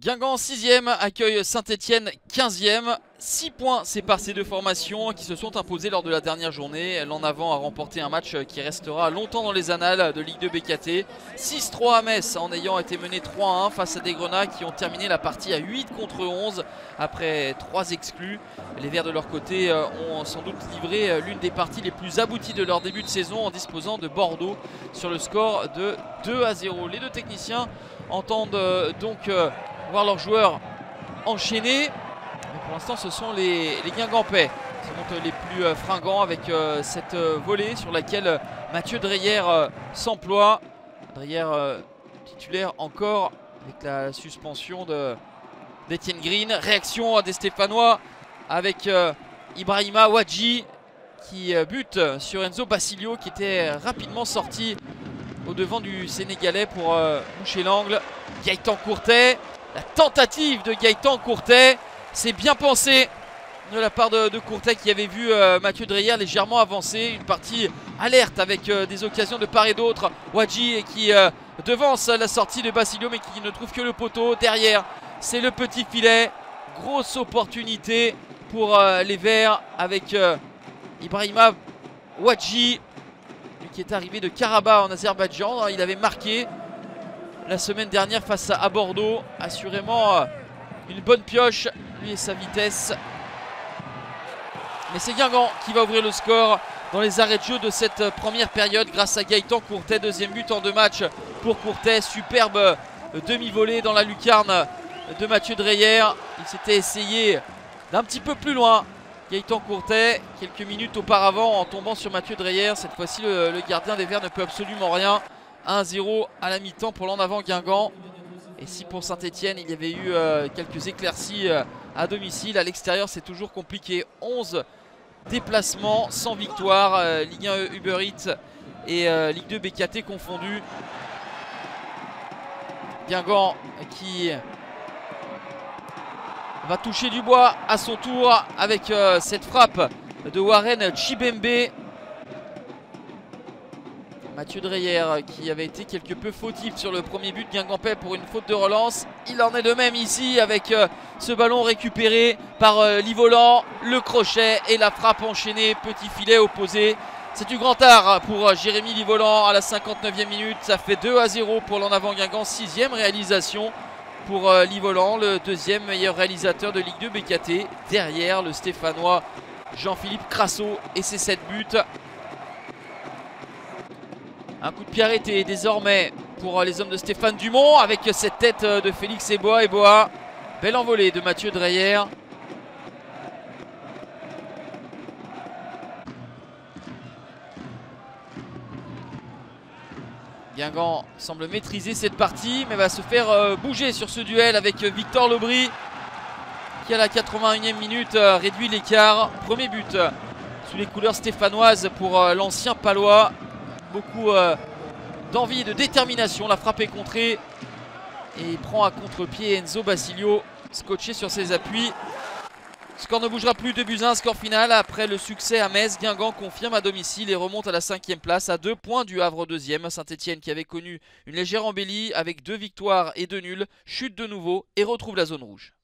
Guingamp 6e accueille Saint-Etienne 15e. 6 points séparent ces deux formations qui se sont imposées lors de la dernière journée. L'en avant a remporté un match qui restera longtemps dans les annales de Ligue 2 BKT. 6-3 à Metz en ayant été mené 3-1 face à des Grenats qui ont terminé la partie à 8 contre 11 après 3 exclus. Les Verts de leur côté ont sans doute livré l'une des parties les plus abouties de leur début de saison en disposant de Bordeaux sur le score de 2-0. Les deux techniciens entendent donc voir leurs joueurs enchaîner. Mais pour l'instant ce sont les Guingampais qui sont les plus fringants avec cette volée sur laquelle Mathieu Dreyer s'emploie. Dreyer titulaire encore avec la suspension d'Etienne Green. Réaction des Stéphanois avec Ibrahima Ouadji qui bute sur Enzo Basilio qui était rapidement sorti au devant du Sénégalais pour boucher l'angle. Gaëtan Courtet, la tentative de Gaëtan Courtet, c'est bien pensé de la part de Courtet qui avait vu Mathieu Dreyer légèrement avancer. Une partie alerte avec des occasions de part et d'autre. Ouadji qui devance la sortie de Basilio mais qui ne trouve que le poteau. Derrière, c'est le petit filet. Grosse opportunité pour les Verts avec Ibrahima Ouadji, qui est arrivé de Karabakh en Azerbaïdjan. Il avait marqué la semaine dernière face à Bordeaux. Assurément une bonne pioche, lui et sa vitesse. Mais c'est Guingamp qui va ouvrir le score dans les arrêts de jeu de cette première période grâce à Gaëtan Courtet. Deuxième but en 2 matchs pour Courtet. Superbe demi-volée dans la lucarne de Mathieu Dreyer. Il s'était essayé d'un petit peu plus loin. Gaëtan Courtet, quelques minutes auparavant en tombant sur Mathieu Dreyer. Cette fois-ci le gardien des Verts ne peut absolument rien. 1-0 à la mi-temps pour l'en avant Guingamp. Et si pour Saint-Etienne il y avait eu quelques éclaircies à domicile, à l'extérieur c'est toujours compliqué. 11 déplacements sans victoire, Ligue 1 Uber Eats et Ligue 2 BKT confondus. Guingamp qui va toucher du bois à son tour avec cette frappe de Warren Chibembe. Mathieu Dreyer qui avait été quelque peu fautif sur le premier but guingampais pour une faute de relance. Il en est de même ici avec ce ballon récupéré par Livolan. Le crochet et la frappe enchaînée, petit filet opposé. C'est du grand art pour Jérémy Livolan à la 59e minute. Ça fait 2-0 pour l'en avant Guingamp. 6e réalisation pour Livolan, le deuxième meilleur réalisateur de Ligue 2 BKT. Derrière le Stéphanois Jean-Philippe Crasso et ses 7 buts. Un coup de pied arrêté désormais pour les hommes de Stéphane Dumont avec cette tête de Félix Eboa. Belle envolée de Mathieu Dreyer. Guingamp semble maîtriser cette partie mais va se faire bouger sur ce duel avec Victor Lobry qui à la 81e minute réduit l'écart. Premier but sous les couleurs stéphanoises pour l'ancien palois. Beaucoup d'envie et de détermination. La frappe est contrée et il prend à contre-pied Enzo Basilio, scotché sur ses appuis. Score ne bougera plus, 2-1, score final après le succès à Metz. Guingamp confirme à domicile et remonte à la 5e place à 2 points du Havre 2e. Saint-Etienne qui avait connu une légère embellie avec 2 victoires et 2 nuls chute de nouveau et retrouve la zone rouge.